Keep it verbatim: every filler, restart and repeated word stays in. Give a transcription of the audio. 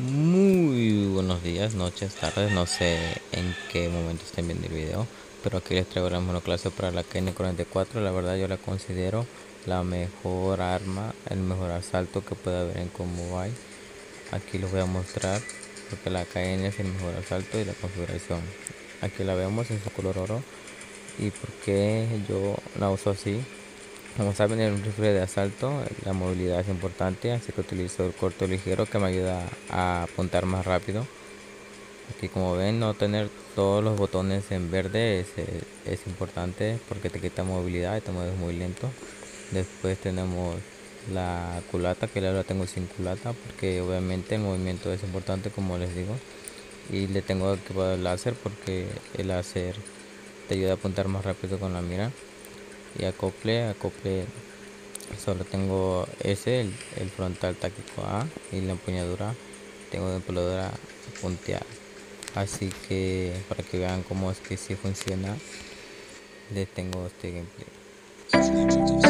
Muy buenos días, noches, tardes, no sé en qué momento estén viendo el video, pero aquí les traigo la monoclase para la K N cuarenta y cuatro. La verdad yo la considero la mejor arma, el mejor asalto que puede haber en Combo Buy. Aquí les voy a mostrar porque la K N es el mejor asalto y la configuración. Aquí la vemos en su color oro y por qué yo la uso así. Como saben, en un rifle de asalto la movilidad es importante, así que utilizo el corto ligero que me ayuda a apuntar más rápido. Aquí como ven, no tener todos los botones en verde es, es, es importante porque te quita movilidad y te mueves muy lento. Después tenemos la culata, que ahora la tengo sin culata porque obviamente el movimiento es importante, como les digo. Y le tengo equipado el láser porque el láser te ayuda a apuntar más rápido con la mira. Y acople, acople solo tengo ese, el, el frontal táctico A, y la empuñadura tengo de empuñadura punteada. Así que para que vean cómo es que sí funciona, les tengo este gameplay.